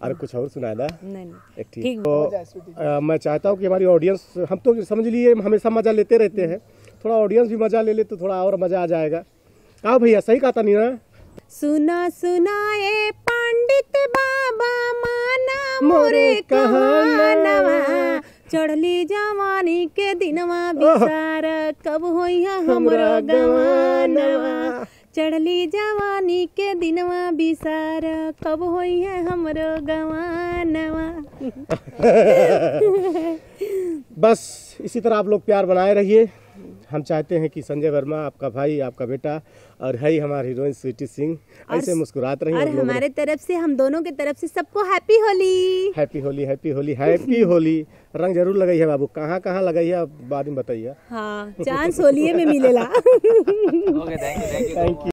और कुछ और सुना ना। नहीं एक ठीक तो मैं चाहता हूँ कि हमारी ऑडियंस, हम तो समझ लिए हमेशा मजा लेते रहते हैं, थोड़ा ऑडियंस भी मजा ले ले तो थोड़ा और मजा आ जाएगा। कहा भैया सही कहा था नीना। सुना सुनाए पंडित बाबा माना मोरे कहानवा, चढ़ली जवानी के दिनवा बिसार कब होइया हमरा गवानवा, चढ़ली जवानी के दिनवा बिसार कब होइया हमरो गवानवा। बस इसी तरह आप लोग प्यार बनाए रहिए। हम चाहते हैं कि संजय वर्मा आपका भाई, आपका बेटा और है हमारी हीरोइन स्वीटी सिंह ऐसे मुस्कुराते रहिए। और हमारे तरफ से, हम दोनों की तरफ से सबको happy Holi. Happy Holi, happy Holi, happy Holi. रंग जरूर लगाइए बाबू, कहाँ कहाँ लगाइए बाद में बताइए। हाँ, चांस होलिये में मिलेला। Okay, thank you. Thank you.